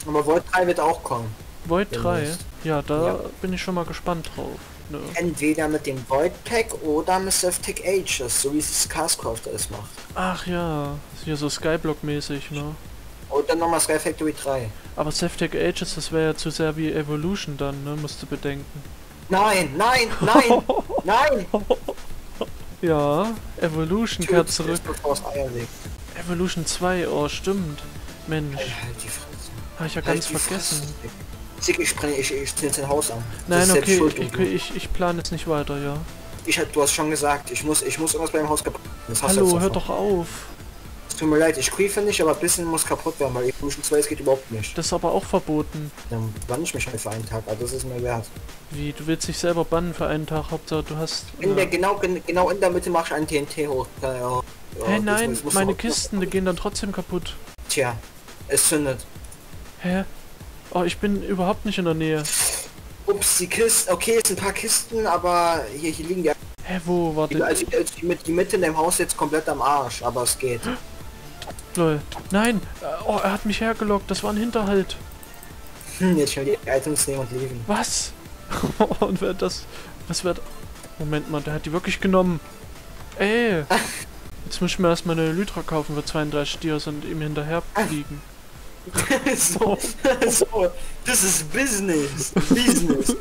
Aber Volt 3 wird auch kommen. Void 3? Demnächst. Ja, da Ja. bin ich schon mal gespannt drauf. Ne? Entweder mit dem Void Pack oder mit Tech Ages, so wie es Castcraft es macht. Ach ja, hier so Skyblock-mäßig, ne? Oder nochmal Sky Factory 3. Aber Septic Ages, das wäre ja zu sehr wie Evolution dann, ne? Musst du bedenken. Nein, nein, nein, nein! Ja, Evolution kehrt zurück. Bevor es Eier legt. Evolution 2, oh stimmt. Mensch, Halt die Fresse. habe ich ja Halt ganz die vergessen. Fresse. Sick, ich zünd sein Haus an. Das Nein, ist selbst okay, schuld, du. ich plane jetzt nicht weiter, ja. Du hast schon gesagt, ich muss irgendwas bei dem Haus kaputt. Das hast du Hallo, jetzt hör davon. doch auf. Es tut mir leid, ich quiefe nicht, aber ein bisschen muss kaputt werden, weil Evolution 2 es geht überhaupt nicht. Das ist aber auch verboten. Dann bann ich mich halt für einen Tag, also das ist mir wert. Wie, du willst dich selber bannen für einen Tag, Hauptsache du hast... Genau in der Mitte mach ich einen TNT hoch. Ja, Hä, das nein, muss meine doch- Kisten, die gehen dann trotzdem kaputt. Tja, es zündet. Hä? Oh, ich bin überhaupt nicht in der Nähe. Ups, die Kisten, okay, es sind ein paar Kisten, aber hier liegen die... Hä, wo? Warte. Die Mitte in dem Haus jetzt komplett am Arsch, aber es geht. Lol. Nein! Oh, er hat mich hergelockt, das war ein Hinterhalt. Jetzt schon die Items nehmen und lieben. Was? Und wer das... Was wird... Moment mal, der hat die wirklich genommen. Ey! Jetzt muss ich mir erstmal eine Elytra kaufen für 32 Dias und ihm hinterher fliegen. so, das ist Business. Business.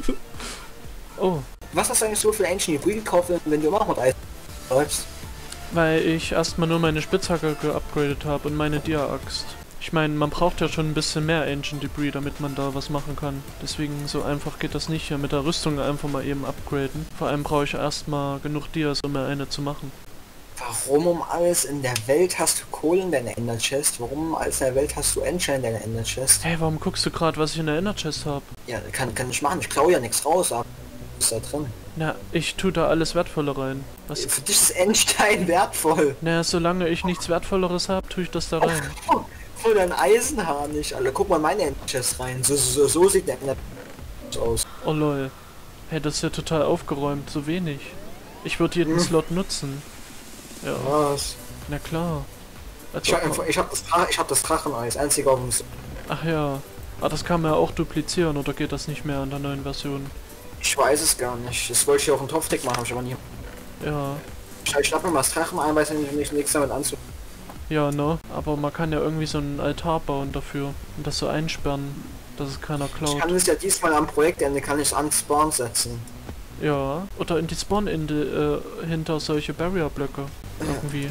Oh, Was hast du eigentlich so für Ancient Hybrid gekauft, wenn du immer noch mit Eis läufst? weil ich erstmal nur meine Spitzhacke geupgradet habe und meine Dia-Axt. Ich meine, man braucht ja schon ein bisschen mehr Ancient Debris, damit man da was machen kann. Deswegen so einfach geht das nicht hier mit der Rüstung einfach mal eben upgraden. Vor allem brauche ich erstmal genug Dias, um mir eine zu machen. Warum um alles in der Welt hast du Kohle in deiner Ender Chest? Warum um alles in der Welt hast du Enchant in deiner Ender Chest? Hey, warum guckst du gerade, was ich in der Inner Chest habe? Ja, kann ich machen. Ich klaue ja nichts raus, aber ist da drin. Na, ich tue da alles Wertvolle rein. Was? Für dich ist Endstein wertvoll. Naja, solange ich nichts Wertvolleres habe, tue ich das da rein. Voll dein Eisenhahn nicht, Alter. Guck mal meine Ender Chest rein. So sieht der Ender Chest aus. Oh lol. Hey, das ist ja total aufgeräumt, so wenig. Ich würde jeden Slot nutzen. Ja, Was? na klar. Als Ich ob man- hab das Dracheneis. Einzig auf dem... Ach ja. Ah, das kann man ja auch duplizieren, oder geht das nicht mehr in der neuen Version? Ich weiß es gar nicht. Das wollte ich auch einen Topfdeck machen, hab ich aber nie... Ja. Ich schnapp mir mal das Drachen ein, weiß nicht nichts damit anzu... Ja, ne? Aber man kann ja irgendwie so einen Altar bauen dafür. Und das so einsperren, dass es keiner Ich klaut. kann es ja diesmal am Projektende kann ich an Spawn setzen. Ja. Oder in die Spawn-Ende hinter solche Barrier-Blöcke. Irgendwie.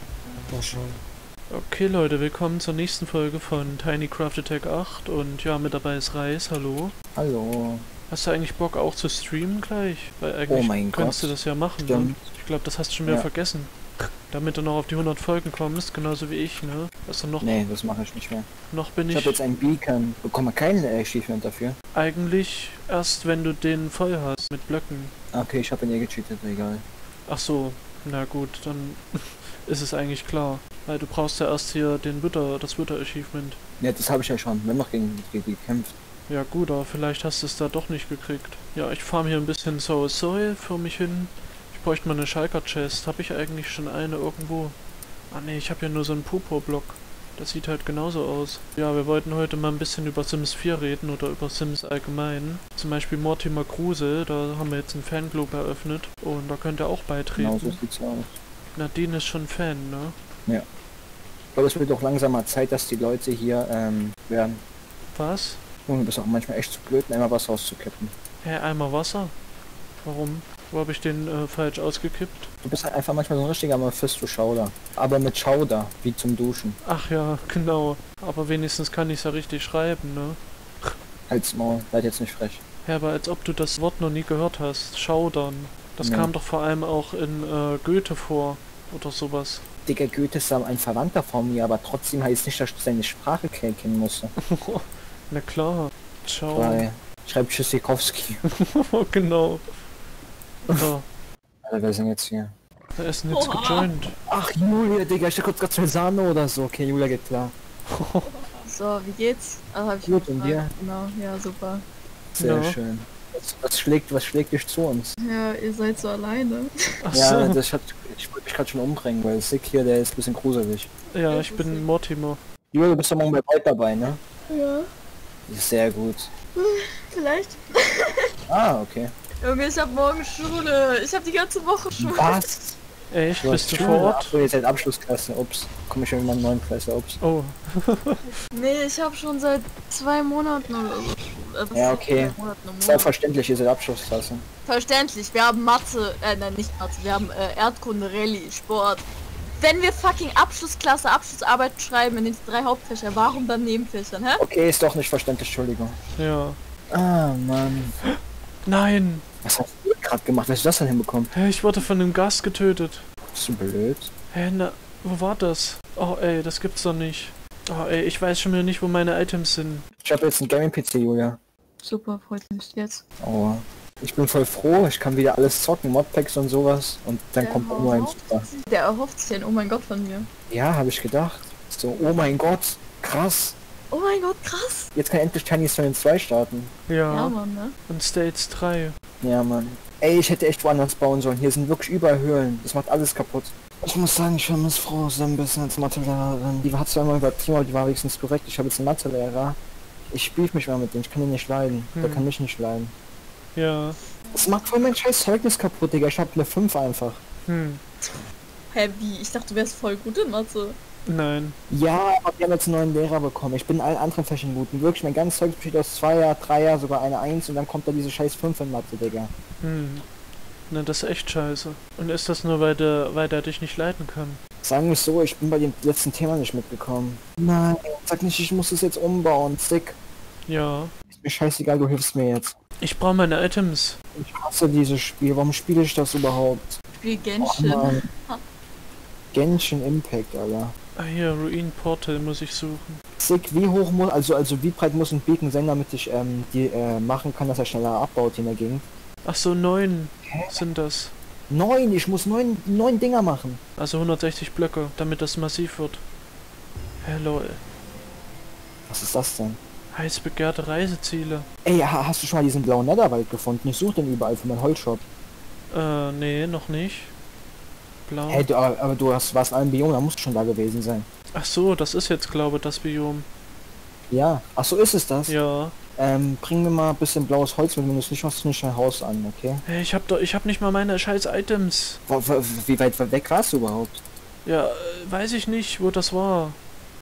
Ja, schon. Okay Leute, willkommen zur nächsten Folge von Tiny Craft Attack 8 und ja, mit dabei ist Reis, hallo. Hallo. Hast du eigentlich Bock auch zu streamen gleich? Weil eigentlich Oh mein könntest Gott. du das ja machen, ne? Stimmt. Ich glaube, das hast du schon wieder Ja. vergessen. Damit du noch auf die 100 Folgen kommst, genauso wie ich, ne? Also Nee, das mache ich nicht mehr. noch bin Ich ich habe jetzt ein Beacon. Bekomme kein Achievement dafür. eigentlich erst, wenn du den voll hast mit Blöcken. Okay, ich habe ihn eh gecheatet, egal. Ach so, na gut, dann ist es eigentlich klar. Weil du brauchst ja erst hier das Witter-Achievement. Ja, das habe ich ja schon. Wir haben noch gegen gekämpft. Ja gut, aber vielleicht hast du es da doch nicht gekriegt. Ja, ich farm hier ein bisschen Soul Soil für mich hin. Ich bräuchte mal eine Schalker Chest. Habe ich eigentlich schon eine irgendwo? Ah ne, ich habe ja nur so einen Purpur-Block. Das sieht halt genauso aus. Ja, wir wollten heute mal ein bisschen über Sims 4 reden oder über Sims allgemein. Zum Beispiel Mortimer Kruse, da haben wir jetzt einen Fanclub eröffnet. Und da könnt ihr auch beitreten. Genau so sieht's aus. Nadine ist schon Fan, ne? Ich glaube, es wird auch langsam mal Zeit, dass die Leute hier werden. Was? Und du bist auch manchmal echt zu blöd, einmal was rauszukippen. Hä, Eimer Wasser? Warum? Wo habe ich den falsch ausgekippt? Du bist halt einfach manchmal so ein richtiger Mephisto-Schauder. Aber mit Schauder, wie zum Duschen. Ach ja, genau. Aber wenigstens kann ich es ja richtig schreiben, ne? Halt's Maul, seid jetzt nicht frech. Ja, aber als ob du das Wort noch nie gehört hast. Schaudern. Das Ja. kam doch vor allem auch in Goethe vor. Oder sowas. Digga, Goethe ist ein Verwandter von mir, aber trotzdem heißt nicht, dass ich seine Sprache kennen musste. Na klar. Ciao. Weil, schreibt Tschüssikowski. Genau. So, Alter, wir sind jetzt hier. da ist jetzt gejoint. Ach, Julia, Digga, ich dachte kurz Sahne oder so. Okay, Julia geht klar. So, wie geht's? Ah, hab ich Gut, und gefragt. dir? Genau, ja, super. Sehr Ja. schön. Was schlägt dich zu uns? Ja, ihr seid so alleine. Ach Ja, so. ich wollte mich gerade schon umbringen, weil Sick hier, der ist ein bisschen gruselig. Ja, ich bin Mortimer. Julia, du bist doch morgen bei Byte dabei, ne? Ja. Sehr gut. Vielleicht. Ah, okay. Junge, ich hab morgen Schule. Ich hab die ganze Woche Schule. Was? Echt? Du Bist hast du Schule? vor Ort? Ach so, ihr seid Abschlussklasse. Ups. Komme ich schon in meinen neuen Klasse. Ups. Oh. Nee, ich hab schon seit 2 Monaten oder so Schule. Das Ja, ist okay. 2 Monaten im Monat. Selbstverständlich, ihr seid Abschlussklasse. Verständlich, wir haben Mathe, nein, nicht Mathe, wir haben Erdkunde, Rallye, Sport. Wenn wir fucking Abschlussklasse, Abschlussarbeit schreiben in den 3 Hauptfächer, warum dann Nebenfächern, hä? Okay, ist doch nicht verständlich, Entschuldigung. Ja. Ah, Mann. Nein! Was hast du gerade gemacht? Wie hast du das denn hinbekommen? Hä, ich wurde von einem Gast getötet. Bist du blöd? Hä, na, wo war das? Oh ey, das gibt's doch nicht. Oh ey, ich weiß schon wieder nicht, wo meine Items sind. Ich habe jetzt einen Gaming-PC, Julia. Super, freut mich jetzt. Oh. Ich bin voll froh, ich kann wieder alles zocken, Modpacks und sowas. Und dann kommt auch nur ein Super. Der erhofft sich ein Oh mein Gott von mir. Ja, habe ich gedacht. So, oh mein Gott, krass. Oh mein Gott, krass. Jetzt kann endlich Tiny Story 2 starten. Ja, Ja, Mann, ne? und States 3. Ja, Mann. Ey, ich hätte echt woanders bauen sollen. Hier sind wirklich überall Höhlen. Das macht alles kaputt. Ich muss sagen, ich vermisse Frau so ein bisschen als Mathelehrerin. Die hat zwar immer übertrieben, aber die war wenigstens korrekt. Ich habe jetzt einen Mathelehrer. Ich spiele mich mal mit denen. Ich kann ihn nicht leiden. Der kann mich nicht leiden. Ja. Das macht voll mein scheiß Zeugnis kaputt, Digga. Ich hab eine 5 einfach. Hä, wie? Ich dachte, du wärst voll gut in Mathe. Nein. Ja, aber wir haben jetzt einen neuen Lehrer bekommen. Ich bin in allen anderen Fächern gut. Und wirklich, mein ganzes Zeug besteht aus 2er, 3er, sogar eine 1 und dann kommt da diese scheiß 5 in Mathe, Digga. Na, das ist echt scheiße. Und ist das nur, weil der dich nicht leiten kann? Sagen wir es so, ich bin bei dem letzten Thema nicht mitgekommen. Nein, sag nicht, ich muss es jetzt umbauen. Sick. Ja. Ist mir scheißegal, du hilfst mir jetzt. Ich brauche meine Items. Ich hasse dieses Spiel. Warum spiele ich das überhaupt? Spiel Oh, Genshin. Mann. Genshin Impact, Alter. Ah, hier, Ruin Portal muss ich suchen. Sick, wie hoch muss, also wie breit muss ein Beacon sein, damit ich die machen kann, dass er schneller abbaut in der Gegend? Ach so, 9 sind das. 9, ich muss 9 Dinger machen. Also 160 Blöcke, damit das massiv wird. Hello. Was ist das denn? Heiß begehrte Reiseziele. Ey, hast du schon mal diesen blauen Netherwald gefunden? Ich suche den überall für meinen Holzshop. Nee, noch nicht. Blau. Hey, aber du warst in einem Biom, da musst du schon da gewesen sein. Ach so, das ist jetzt, glaube ich, das Biom. Ja, ach so ist es das? Ja. Bring mir mal ein bisschen blaues Holz mit, wenn du es nicht machst, nicht dein Haus an, okay? Hey, ich hab nicht mal meine scheiß Items. Wie weit weg warst du überhaupt? Ja, weiß ich nicht, wo das war.